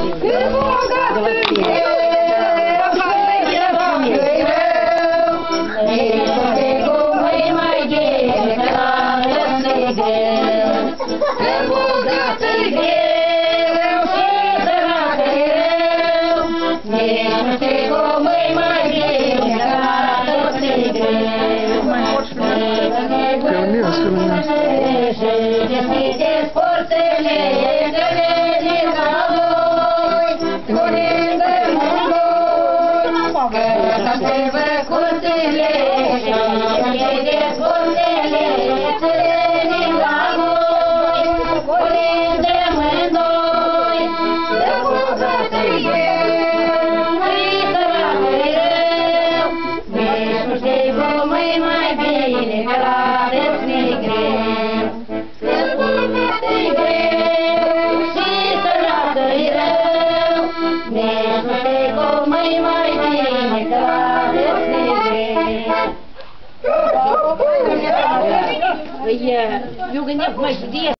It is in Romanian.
Deschideți porțele, găleți la voi, punem de mândoi, cătați văcuțele, deschideți porțele, găleți la voi, punem de mândoi, să bucăți eu, măi săracului rău, nici nu știi cum e mai bine, că la desni greu. Я не